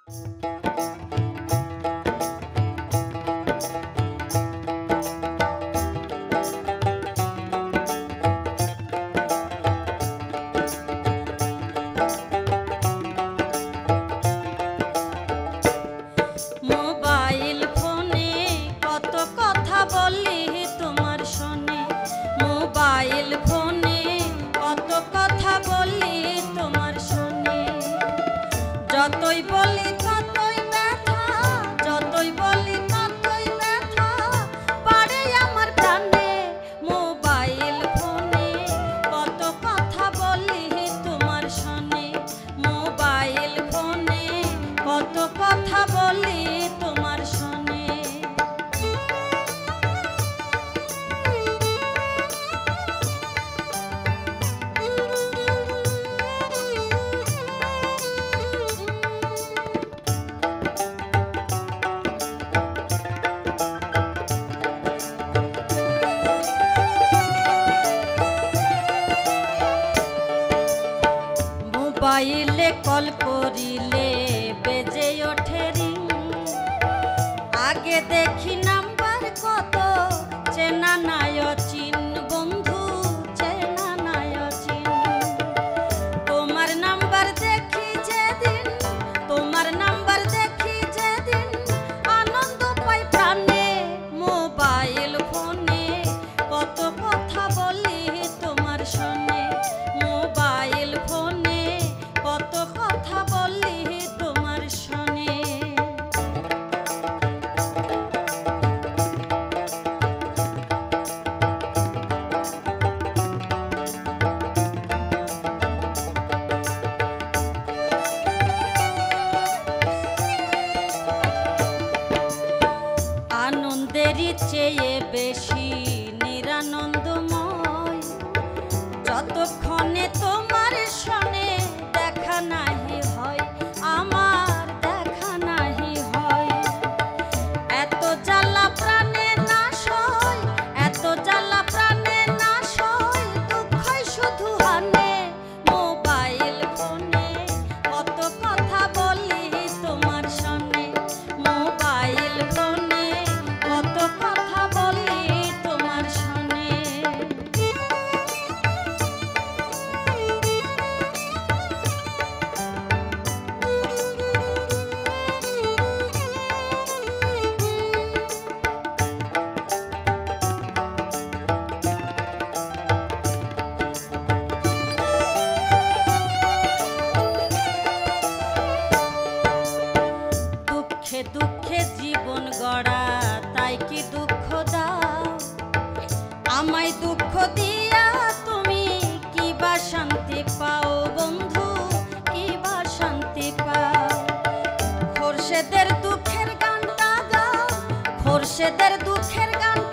যতই বলি ততই ব্যথা, যতই বলি ততই ব্যথা বাড়ে আমার প্রাণে। মোবাইল ফোনে কত কথা বলি তোমার সনে, মোবাইল ফোনে কত কথা বলি তোমার সনে। মোবাইলে কল করিলে বেজে ওঠে রিং, আগে দেখি নাম্বার কত চেনা নাই অচিন, বন্ধু চেনা নাই অচিন। তোমার নাম্বার দেখি যেদিন, তোমার নাম্বার দেখি যেদিন আনন্দ পাই প্রাণে। মোবাইল ফোনে কত কথা বলি তোমার সনে, মোবাইল ফোনে কত কথা বলি তোমার সনে। আনন্দেরই চেয়ে বেশি নিরানন্দময়, যতক্ষণে তোমার সনে দেখা নাহি হয়, আমার দেখা নাহি হয়। এত জ্বালা প্রাণে নাশ হয়, এত জ্বালা প্রাণে নাশ হয়, দুঃখই শুধু হানে। মোবাইল ফোনে কত কথা বলি তোমার সনে, মোবাইল ফোনে কত কথা বলি তোমার সনে। দুঃখে দুঃখে জীবন গড়া, তাই কি দুঃখ দাও আমায়, দুঃখ দিয়া তুমি কি বা শান্তি পাও বন্ধু, কি বা শান্তি পাও। খোরশেদের দুঃখের গানটা গাও, খোরশেদের দুঃখের গান